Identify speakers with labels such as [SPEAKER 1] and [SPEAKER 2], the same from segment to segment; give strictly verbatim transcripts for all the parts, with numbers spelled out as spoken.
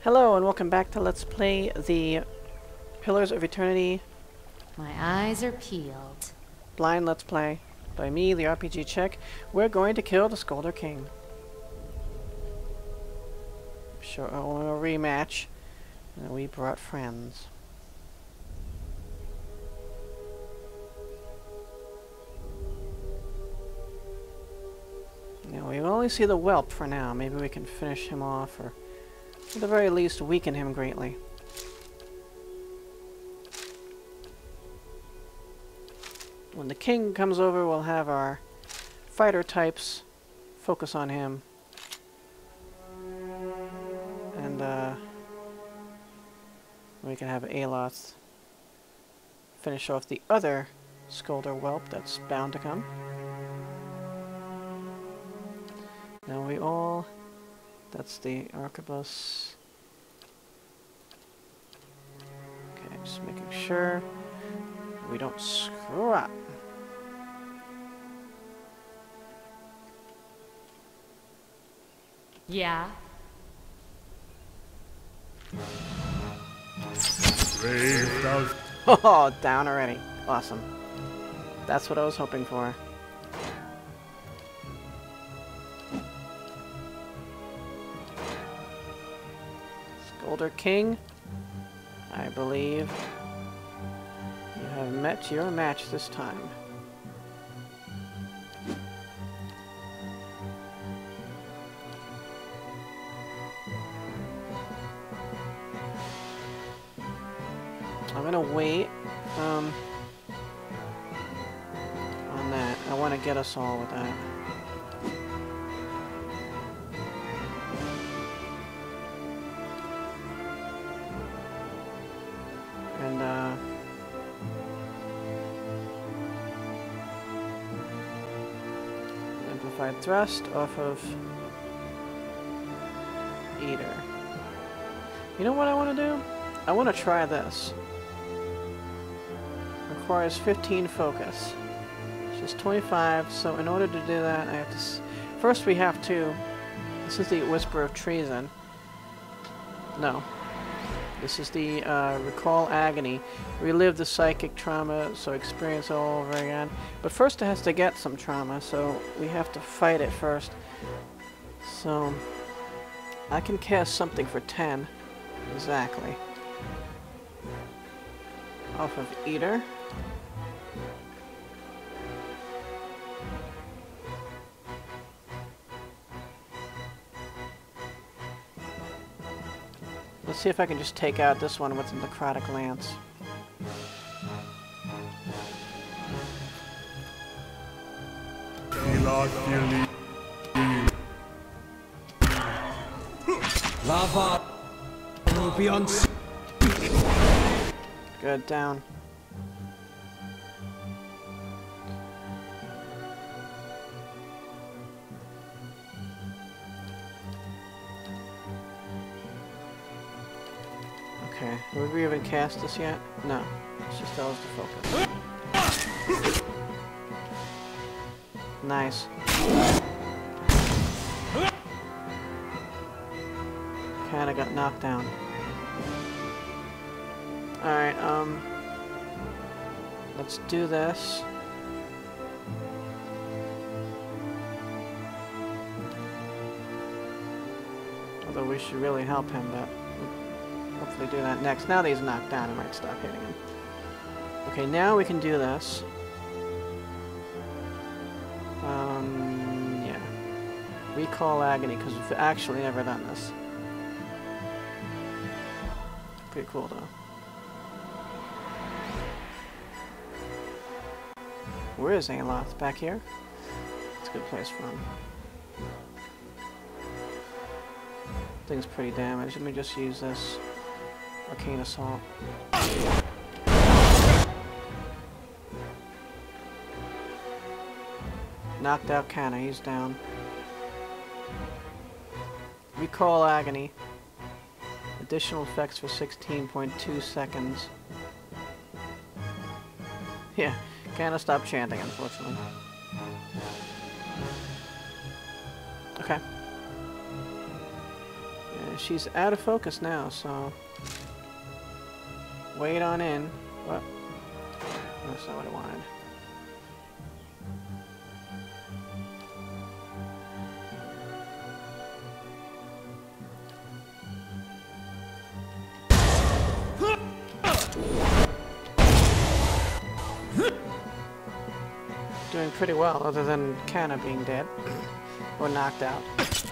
[SPEAKER 1] Hello and welcome back to Let's Play the Pillars of Eternity
[SPEAKER 2] My eyes are peeled.
[SPEAKER 1] blind Let's Play by me, the R P G Chick. We're going to kill the Skuldr King. Sure, a rematch. And we brought friends. Now we only see the whelp for now. Maybe we can finish him off, or at the very least weaken him greatly. When the king comes over, we'll have our fighter types focus on him. And uh, we can have Aloth finish off the other Skuldr whelp that's bound to come. Now we all... That's the arquebus. Okay, just making sure we don't screw up.
[SPEAKER 2] Yeah?
[SPEAKER 1] Oh, down already. Awesome. That's what I was hoping for. Skuldr King, I believe you have met your match this time. I'm gonna wait um, on that. I want to get us all with that. And, uh... amplified thrust off of... Eater. You know what I want to do? I want to try this. Requires fifteen focus. Which is twenty-five, so in order to do that, I have to... S First we have to... This is the Whisper of Treason. No. This is the uh, Recall Agony. Relive the psychic trauma, so experience it all over again. But first it has to get some trauma, so we have to fight it first. So... I can cast something for ten. Exactly. Off of Eater. Let's see if I can just take out this one with the Necrotic Lance.
[SPEAKER 3] Lava will be on.
[SPEAKER 1] Good, down. Okay, would we even cast this yet? No. It's just tells to focus. Nice. Kinda got knocked down. Alright, um... let's do this. Although we should really help him, but... hopefully do that next. Now that he's knocked down, I might stop hitting him. Okay, now we can do this. Um, yeah. Recall Agony, because we've actually never done this. Pretty cool, though. Where is Aloth? Back here? It's a good place for him. Thing's pretty damaged. Let me just use this. Arcane Assault. Knocked out Canna, he's down. Recall Agony. Additional effects for sixteen point two seconds. Yeah, Canna stopped chanting, unfortunately. Okay. she's out of focus now, so wait on in. What? That's not what I wanted. Doing pretty well, other than Kana being dead or knocked out.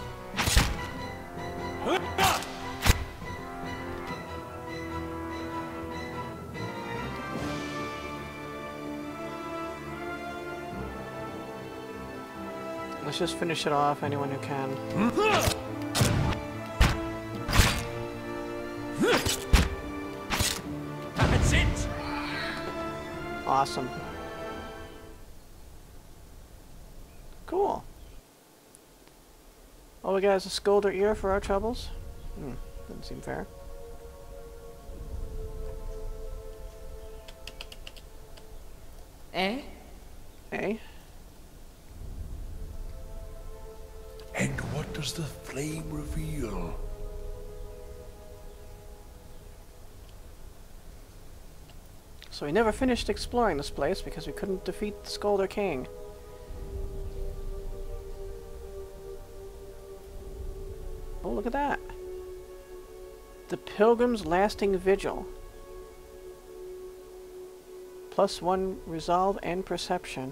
[SPEAKER 1] Let's just finish it off, anyone who can.
[SPEAKER 3] That's it!
[SPEAKER 1] Awesome. Cool. All we got is a Skuldr ear for our troubles? Hmm, doesn't seem fair.
[SPEAKER 2] Eh?
[SPEAKER 1] Eh?
[SPEAKER 4] And what does the flame reveal?
[SPEAKER 1] So we never finished exploring this place because we couldn't defeat the Skuldr King. Oh, look at that. The Pilgrim's Lasting Vigil. Plus one resolve and perception.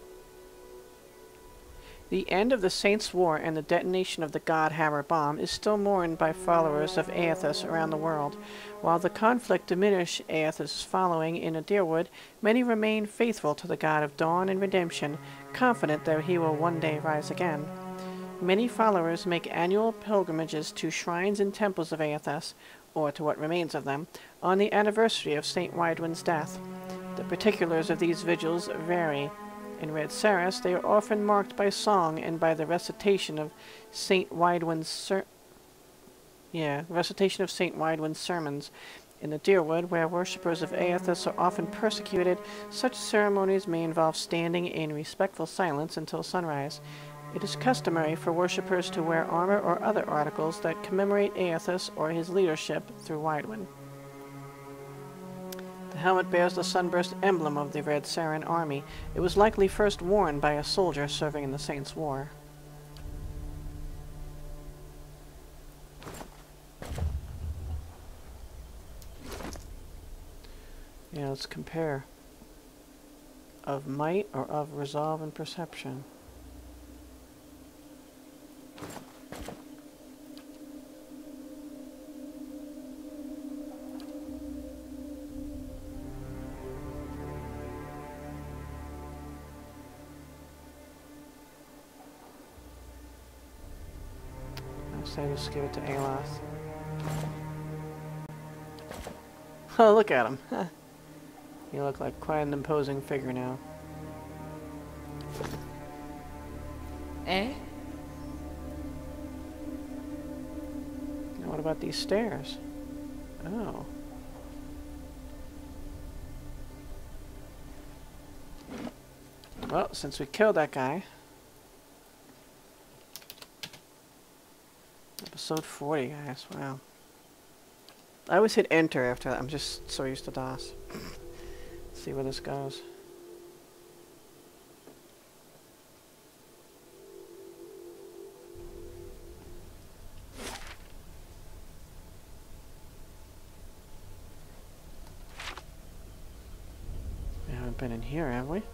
[SPEAKER 1] The end of the Saints' War and the detonation of the God Hammer bomb is still mourned by followers of Aethys around the world. While the conflict diminished Aethys' following in Adirwood, many remain faithful to the God of Dawn and Redemption, confident that he will one day rise again. Many followers make annual pilgrimages to shrines and temples of Aethys, or to what remains of them, on the anniversary of Saint Widewyn's death. The particulars of these vigils vary. In Red Saris, they are often marked by song and by the recitation of Saint Widewyn's ser yeah, recitation of Saint Widewyn's sermons. In the Adirwood, where worshippers of Aethys are often persecuted, such ceremonies may involve standing in respectful silence until sunrise. It is customary for worshippers to wear armor or other articles that commemorate Aethys or his leadership through Widewyn. The helmet bears the sunburst emblem of the Red Saren army. It was likely first worn by a soldier serving in the Saints' War. Yeah, let's compare. Of might or of resolve and perception? Say just give it to Aloth. Oh, look at him. You look like quite an imposing figure now.
[SPEAKER 2] Eh?
[SPEAKER 1] Now what about these stairs? Oh. Well, since we killed that guy... Episode forty, guys. Wow. I always hit enter after that. I'm just so used to DOS. Let's see where this goes. We haven't been in here, have we?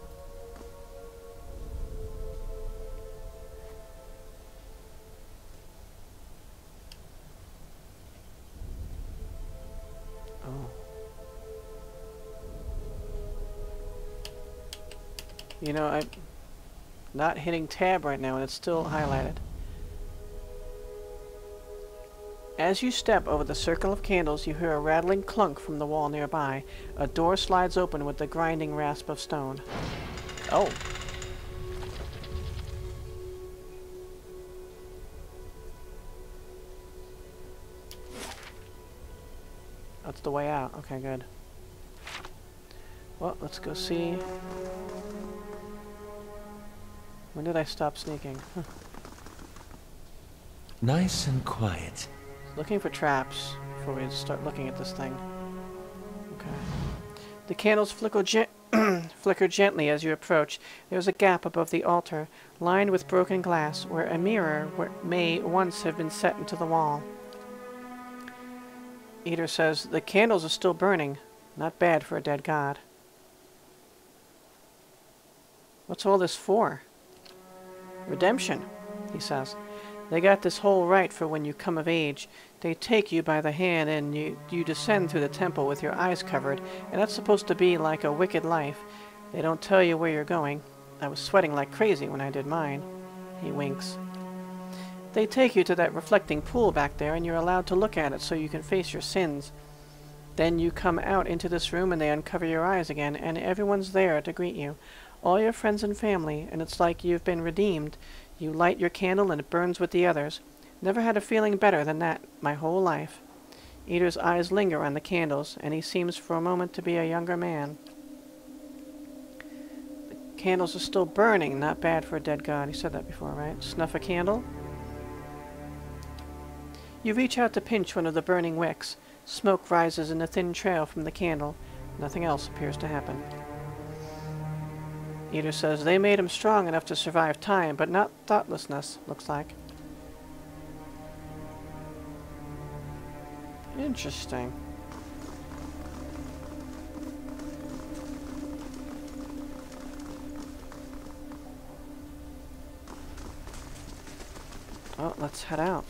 [SPEAKER 1] You know, I'm not hitting tab right now and it's still highlighted. As you step over the circle of candles, you hear a rattling clunk from the wall nearby. A door slides open with the grinding rasp of stone. Oh. That's the way out. Okay, good. Well, let's go see. When did I stop sneaking? Huh.
[SPEAKER 4] Nice and quiet.
[SPEAKER 1] Looking for traps before we start looking at this thing. Okay. The candles flicker, gen flicker gently as you approach. There is a gap above the altar, lined with broken glass, where a mirror may once have been set into the wall. Eater says, the candles are still burning. Not bad for a dead god. What's all this for? Redemption, he says. They got this whole right for when you come of age. They take you by the hand and you, you descend through the temple with your eyes covered, and that's supposed to be like a wicked life. They don't tell you where you're going. I was sweating like crazy when I did mine. He winks. They take you to that reflecting pool back there, and you're allowed to look at it so you can face your sins. Then you come out into this room and they uncover your eyes again, and everyone's there to greet you. All your friends and family, and it's like you've been redeemed. You light your candle and it burns with the others. Never had a feeling better than that my whole life. Eater's eyes linger on the candles, and he seems for a moment to be a younger man. The candles are still burning. Not bad for a dead god. He said that before, right? Snuff a candle. You reach out to pinch one of the burning wicks. Smoke rises in a thin trail from the candle. Nothing else appears to happen. Eater says they made him strong enough to survive time, but not thoughtlessness, looks like. Interesting. Well, let's head out.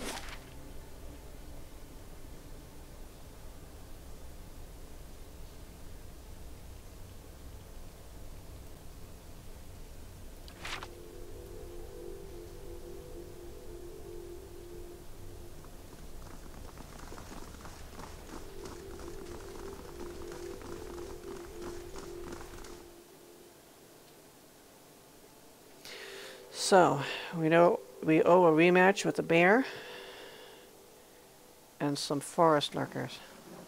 [SPEAKER 1] So, we know we owe a rematch with the bear and some forest lurkers.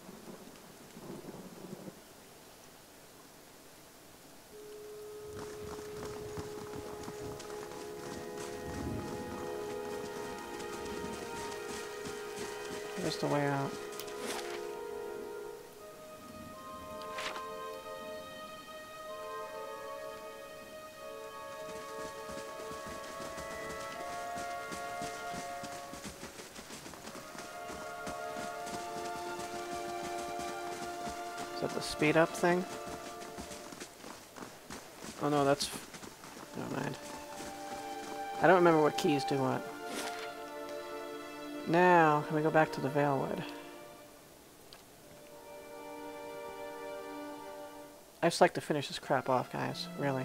[SPEAKER 1] Here's the way out. Is that the speed up thing? Oh no, that's... Never mind. I don't remember what keys do what. Now, can we go back to the Valewood? I just like to finish this crap off, guys. Really.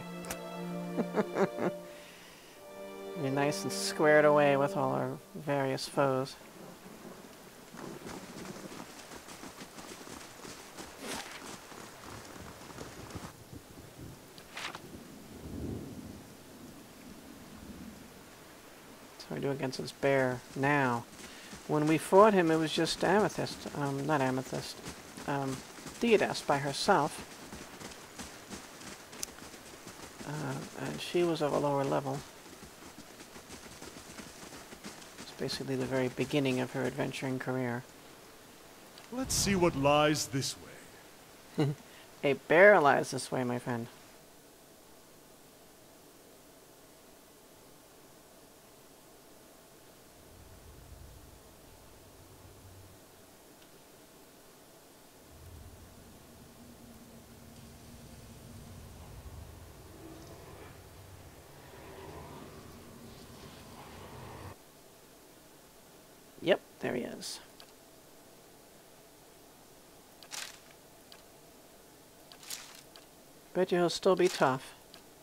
[SPEAKER 1] Be nice and squared away with all our various foes. So we do against this bear now. When we fought him, it was just Amethyst. Um, not Amethyst. Um, Theodest by herself. Uh, and she was of a lower level. It's basically the very beginning of her adventuring career.
[SPEAKER 5] Let's see what lies this way.
[SPEAKER 1] A bear lies this way, my friend. Yep, there he is. Bet you he'll still be tough.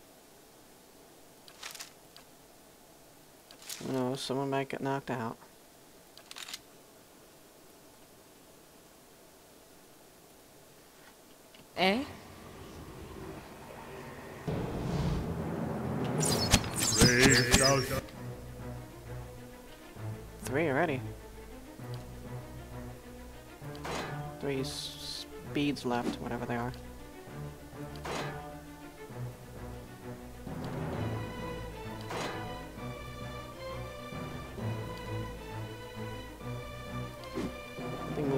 [SPEAKER 1] Who knows, someone might get knocked out.
[SPEAKER 2] Eh?
[SPEAKER 1] Three already. Three s speeds left, whatever they are.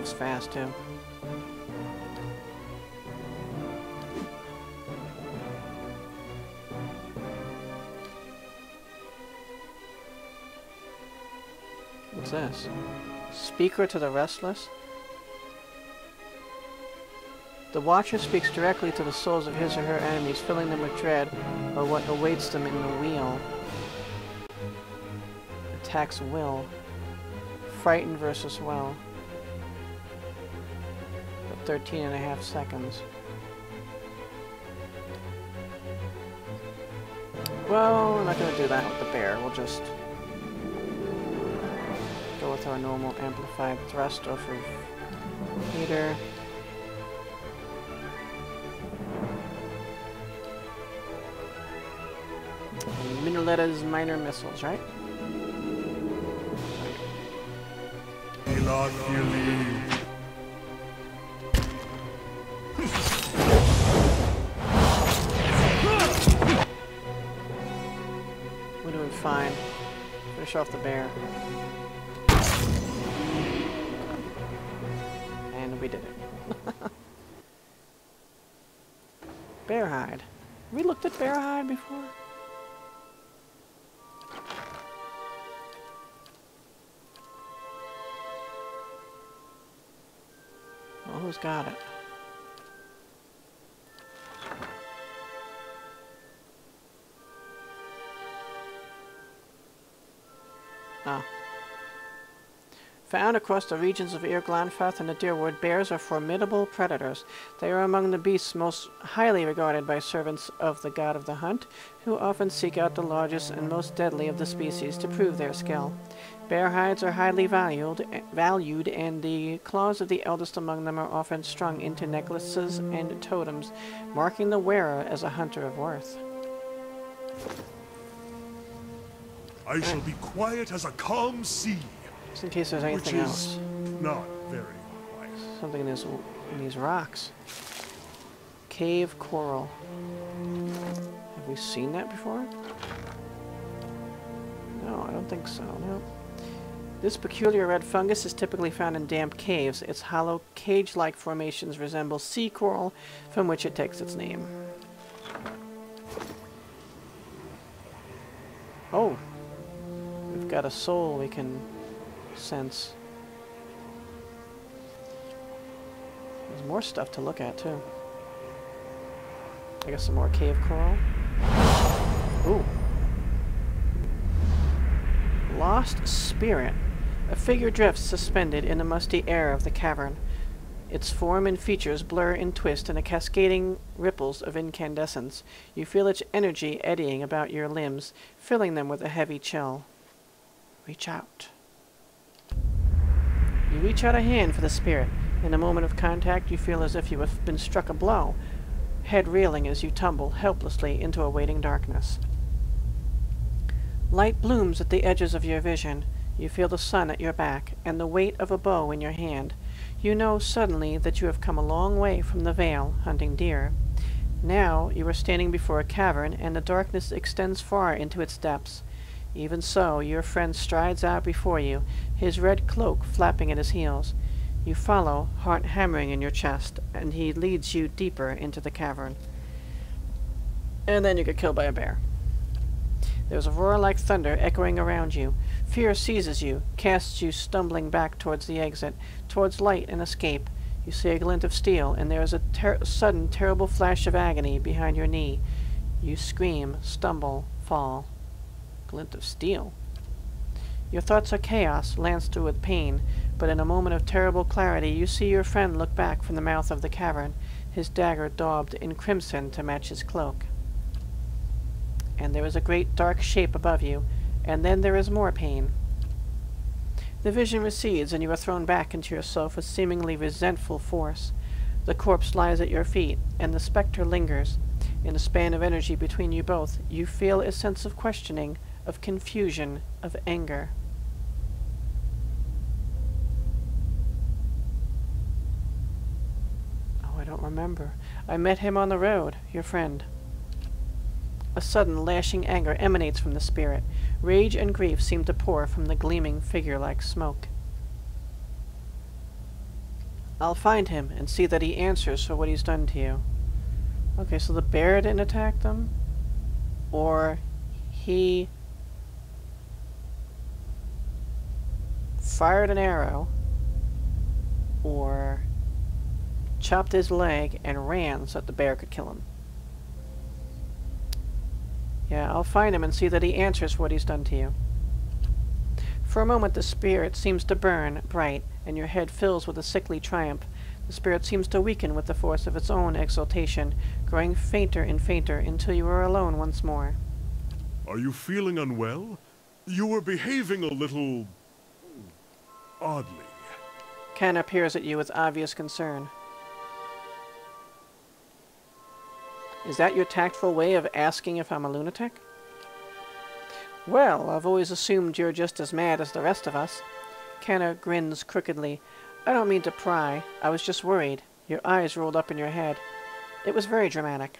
[SPEAKER 1] moves fast, too. What's this? Speaker to the restless? The Watcher speaks directly to the souls of his or her enemies, filling them with dread or what awaits them in the wheel. Attacks will. Frightened versus well. For thirteen and a half seconds. Well, we're not going to do that with the bear. We'll just go with our normal amplified thrust off of meter. Minuletta's minor missiles, right? We're doing fine. Finish off the bear. And we did it. Bear hide. Have we looked at bear hide before? Well, who's got it? Ah. Found across the regions of Glamfellen and the Deerwood, bears are formidable predators. They are among the beasts most highly regarded by servants of the god of the hunt, who often seek out the largest and most deadly of the species to prove their skill. Bear hides are highly valued, valued, and the claws of the eldest among them are often strung into necklaces and totems, marking the wearer as a hunter of worth.
[SPEAKER 5] I shall be quiet as a calm sea.
[SPEAKER 1] Just in case there's anything
[SPEAKER 5] which
[SPEAKER 1] else.
[SPEAKER 5] is not very quiet.
[SPEAKER 1] Something in, this, in these rocks. Cave coral. Have we seen that before? No, I don't think so. No. This peculiar red fungus is typically found in damp caves. Its hollow, cage-like formations resemble sea coral, from which it takes its name. Oh! We've got a soul we can sense. There's more stuff to look at, too. I guess some more cave coral. Ooh. Lost spirit. A figure drifts suspended in the musty air of the cavern. Its form and features blur and twist in a cascading ripples of incandescence. You feel its energy eddying about your limbs, filling them with a heavy chill. Reach out. You reach out a hand for the spirit. In a moment of contact, you feel as if you have been struck a blow, head reeling as you tumble helplessly into a waiting darkness. Light blooms at the edges of your vision. You feel the sun at your back, and the weight of a bow in your hand. You know suddenly that you have come a long way from the vale, hunting deer. Now you are standing before a cavern, and the darkness extends far into its depths. Even so, your friend strides out before you, his red cloak flapping at his heels. You follow, heart hammering in your chest, and he leads you deeper into the cavern. And then you get killed by a bear. There's a roar like thunder echoing around you. Fear seizes you, casts you stumbling back towards the exit, towards light and escape. You see a glint of steel, and there is a ter sudden, terrible flash of agony behind your knee. You scream, stumble, fall. Glint of steel. Your thoughts are chaos, lanced through with pain, but in a moment of terrible clarity you see your friend look back from the mouth of the cavern, his dagger daubed in crimson to match his cloak. And there is a great dark shape above you, and then there is more pain. The vision recedes, and you are thrown back into yourself with seemingly resentful force. The corpse lies at your feet, and the spectre lingers. In the span of energy between you both, you feel a sense of questioning, of confusion, of anger. Oh, I don't remember. I met him on the road, your friend. A sudden, lashing anger emanates from the spirit. Rage and grief seem to pour from the gleaming figure like smoke. I'll find him and see that he answers for what he's done to you. Okay, so the bear didn't attack them? Or he fired an arrow, or chopped his leg and ran so that the bear could kill him. Yeah, I'll find him and see that he answers for what he's done to you. For a moment the spirit seems to burn bright, and your head fills with a sickly triumph. The spirit seems to weaken with the force of its own exaltation, growing fainter and fainter until you are alone once more.
[SPEAKER 5] Are you feeling unwell? You were behaving a little... oddly.
[SPEAKER 1] Ken peers at you with obvious concern. Is that your tactful way of asking if I'm a lunatic? Well, I've always assumed you're just as mad as the rest of us. Kenna grins crookedly. I don't mean to pry. I was just worried. Your eyes rolled up in your head. It was very dramatic.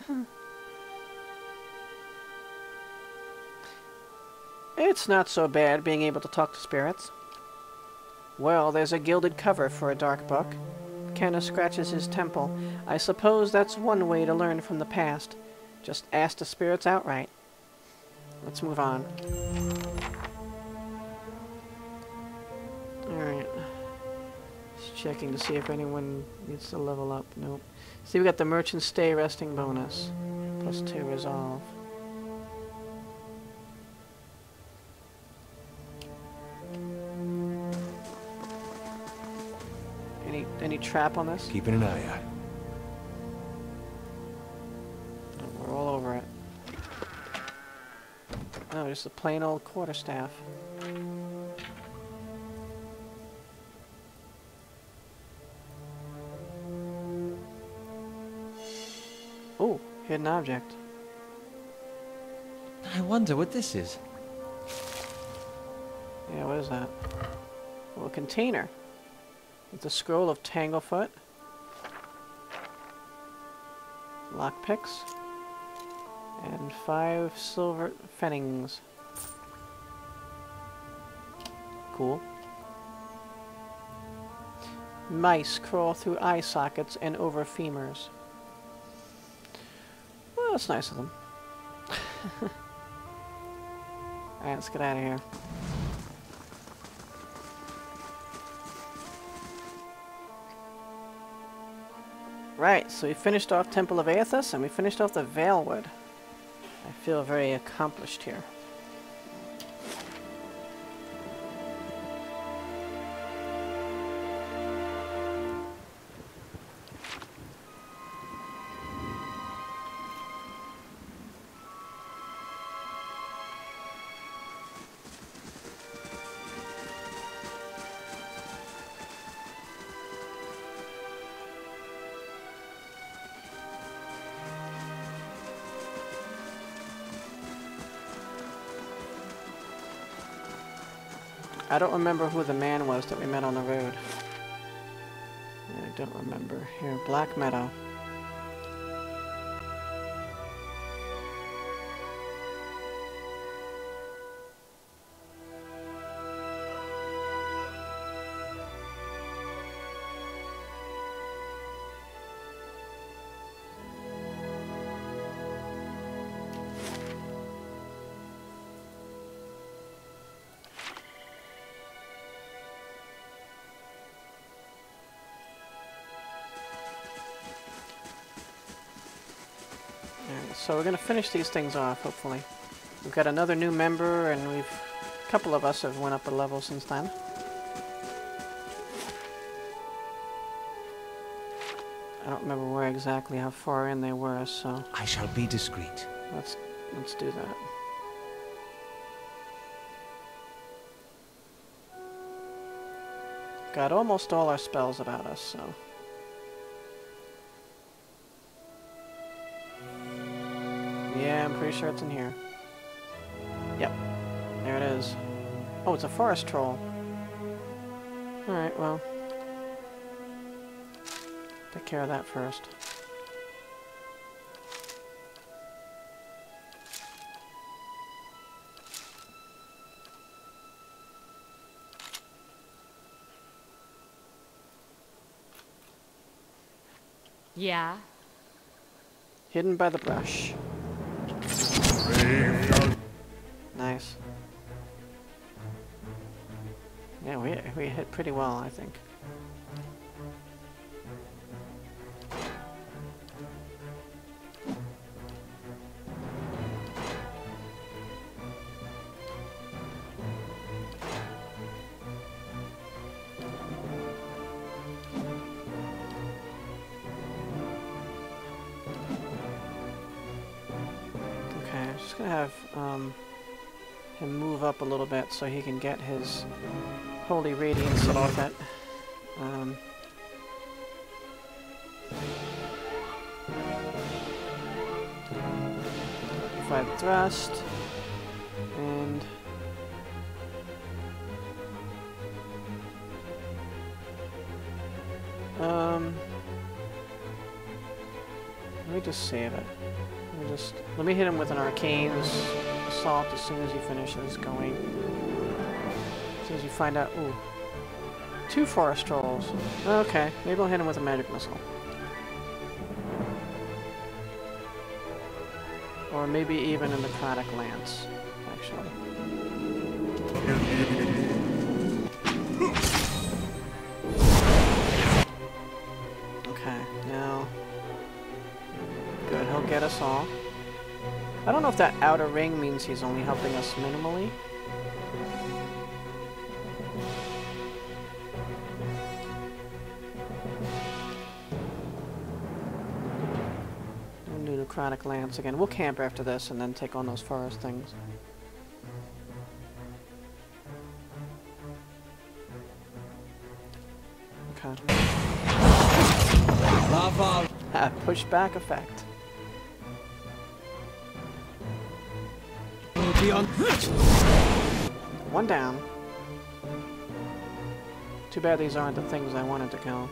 [SPEAKER 1] It's not so bad being able to talk to spirits. Well, there's a gilded cover for a dark book. Kenna scratches his temple. I suppose that's one way to learn from the past. Just ask the spirits outright. Let's move on. Alright. Just checking to see if anyone needs to level up. Nope. See, we got the merchant stay resting bonus. Plus two resolve. Any any trap on this?
[SPEAKER 3] Keeping an eye out.
[SPEAKER 1] Oh, we're all over it. Oh, just a plain old quarterstaff. Oh, hidden object.
[SPEAKER 3] I wonder what this is.
[SPEAKER 1] Yeah, what is that? Well, a container. With a scroll of Tanglefoot. Lockpicks. And five silver pfennings. Cool. Mice crawl through eye sockets and over femurs. Well, that's nice of them. Alright, let's get out of here. Right, so we finished off Temple of Aethys, and we finished off the Valewood. I feel very accomplished here. I don't remember who the man was that we met on the road. I don't remember. Here, Black Meadow. So we're going to finish these things off, hopefully. We've got another new member, and we've... a couple of us have went up a level since then. I don't remember where exactly, how far in they were, so...
[SPEAKER 3] I shall be discreet.
[SPEAKER 1] Let's, let's do that. Got almost all our spells about us, so... Yeah, I'm pretty sure it's in here. Yep. There it is. Oh, it's a forest troll. Alright, well. Take care of that first.
[SPEAKER 2] Yeah.
[SPEAKER 1] Hidden by the brush. Nice. Yeah, we, we hit pretty well, I think. Just gonna have um, him move up a little bit so he can get his holy radiance in with it. Um, five thrust and um. Let me just save it. Let me just let me hit him with an arcane assault as soon as he finishes going. As soon as you find out, ooh, two forest trolls. Okay, maybe I'll hit him with a magic missile, or maybe even a necrotic lance, actually. Okay, now. Good, he'll get us all. I don't know if that outer ring means he's only helping us minimally. We'll do necrotic lance again. We'll camp after this and then take on those forest things. Okay.
[SPEAKER 3] Lava.
[SPEAKER 1] Ah, pushback effect. One down. Too bad these aren't the things I wanted to kill.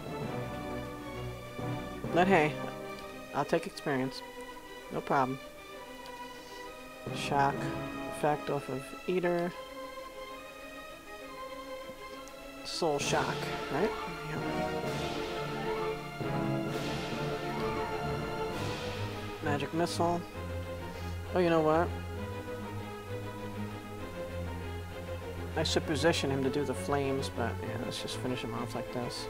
[SPEAKER 1] But hey, I'll take experience. No problem. Shock effect off of Eater. Soul shock, right? Yeah. Magic missile. Oh, you know what? I should position him to do the flames, but yeah, let's just finish him off like this.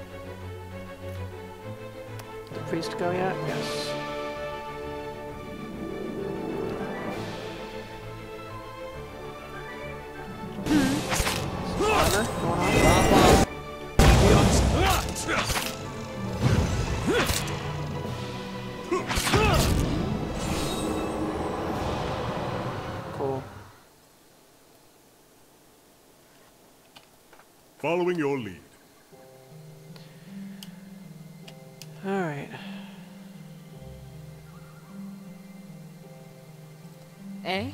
[SPEAKER 1] Did the priest go yet? Yes. Armor going on. Cool.
[SPEAKER 5] Following your lead.
[SPEAKER 1] All right.
[SPEAKER 2] Eh?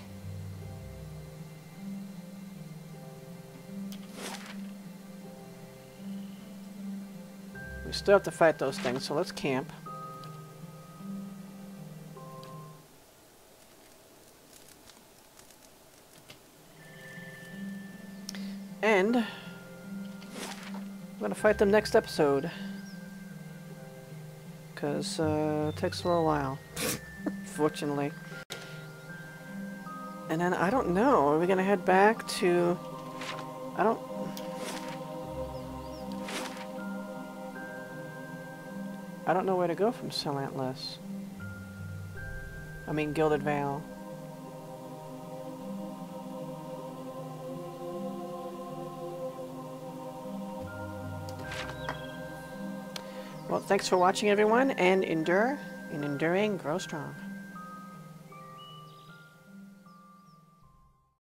[SPEAKER 1] We still have to fight those things, so let's camp. And I'm gonna fight them next episode. Because uh, it takes a little while, fortunately. And then I don't know, are we gonna head back to... I don't... I don't know where to go from Celantless. I mean, Gilded Vale. Well, thanks for watching, everyone, and endure, in enduring, grow strong.